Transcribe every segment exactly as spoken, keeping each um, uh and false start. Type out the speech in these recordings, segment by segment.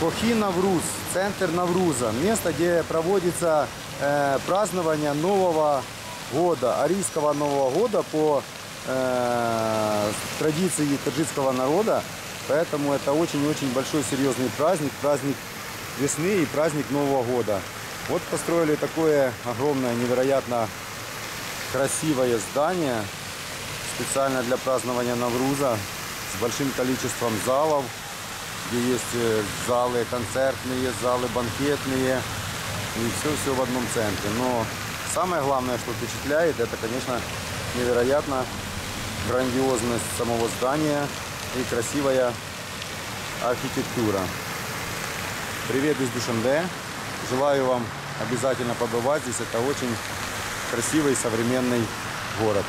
Кохи Навруз, центр Навруза, место, где проводится э, празднование Нового года, арийского Нового года по э, традиции таджикского народа. Поэтому это очень-очень большой серьезный праздник, праздник весны и праздник Нового года. Вот построили такое огромное, невероятно красивое здание специально для празднования Навруза с большим количеством залов, где есть залы концертные, залы банкетные и все-все в одном центре. Но самое главное, что впечатляет, это, конечно, невероятно грандиозность самого здания и красивая архитектура. Привет из Душанбе. Желаю вам обязательно побывать здесь. Это очень красивый современный город.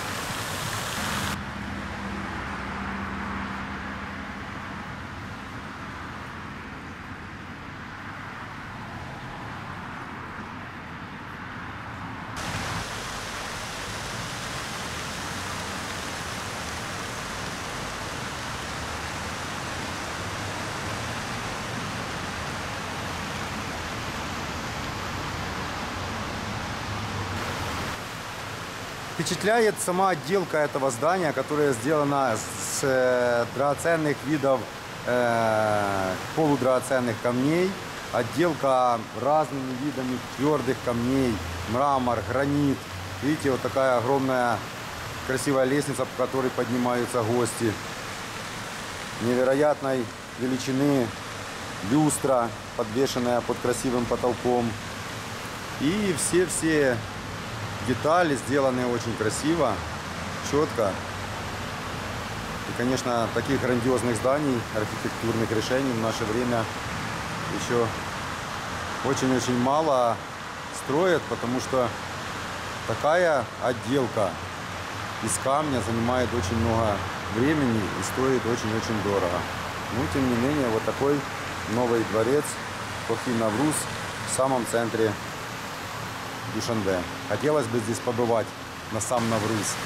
Впечатляет сама отделка этого здания, которая сделана с э, драгоценных видов э, полудрагоценных камней. Отделка разными видами твердых камней, мрамор, гранит. Видите, вот такая огромная красивая лестница, по которой поднимаются гости. Невероятной величины люстра, подвешенная под красивым потолком. И все-все детали сделаны очень красиво, четко. И, конечно, таких грандиозных зданий, архитектурных решений в наше время еще очень-очень мало строят, потому что такая отделка из камня занимает очень много времени и стоит очень-очень дорого. Но, тем не менее, вот такой новый дворец Кохи Навруз в самом центре Душанбе. Хотелось бы здесь побывать на сам Навруз.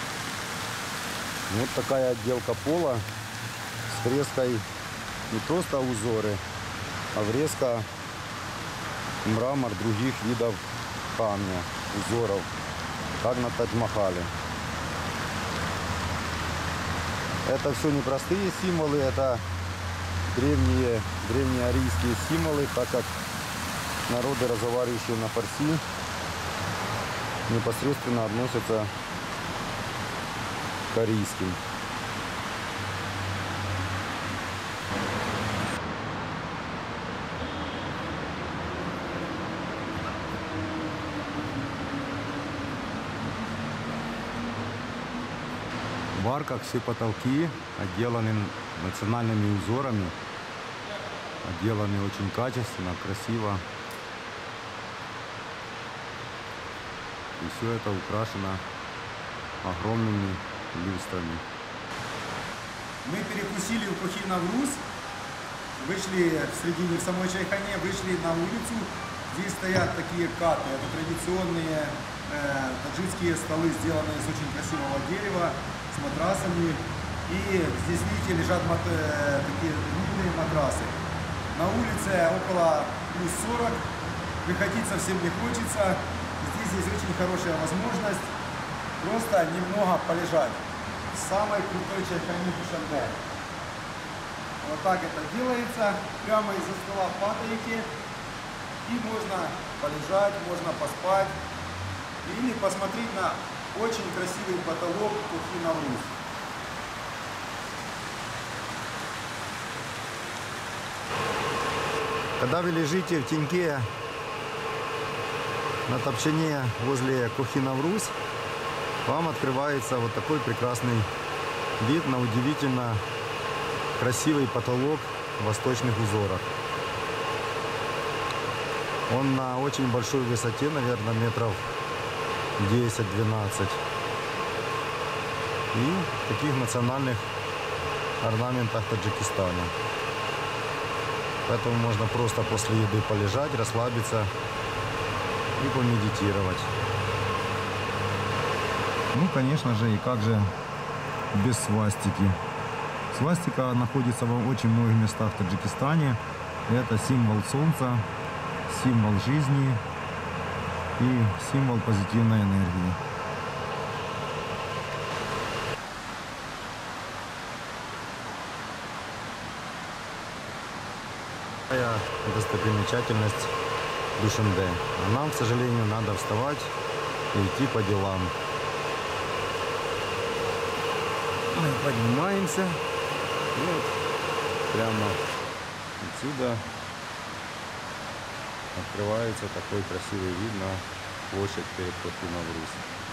Вот такая отделка пола с фреской, не просто узоры, а врезка мрамор других видов камня, узоров, как на Тадж-Махале. Это все непростые символы, это древние, древние арийские символы, так как народы, разговаривающие на фарси, непосредственно относятся к арийским. В арках все потолки отделаны национальными узорами, отделаны очень качественно, красиво. И все это украшено огромными люстрами. Мы перекусили в Кохи Навруз, вышли в середине, в самой Чайхане, вышли на улицу. Здесь стоят такие каты, это традиционные э, таджикские столы, сделанные из очень красивого дерева, с матрасами. И здесь, видите, лежат мат, э, такие длинные матрасы. На улице около плюс сорок, выходить совсем не хочется. Здесь есть очень хорошая возможность просто немного полежать в самой крутой Чайхане Душанбе. Вот так это делается. Прямо из-за стола падаете. И можно полежать, можно поспать. Или посмотреть на очень красивый потолок Кохи Навруз. Когда вы лежите в теньке на топчине возле Кохи Навруз, вам открывается вот такой прекрасный вид на удивительно красивый потолок в восточных узорах. Он на очень большой высоте, наверное, метров десять-двенадцать. И в таких национальных орнаментах Таджикистана. Поэтому можно просто после еды полежать, расслабиться и помедитировать. Ну, конечно же, и как же без свастики. Свастика находится в очень многих местах в Таджикистане. Это символ солнца, символ жизни и символ позитивной энергии. Такая достопримечательность Душанбе. А нам, к сожалению, надо вставать и идти по делам. Мы поднимаемся. И вот прямо отсюда открывается такой красивый вид на площадь перед Фортуна Врус.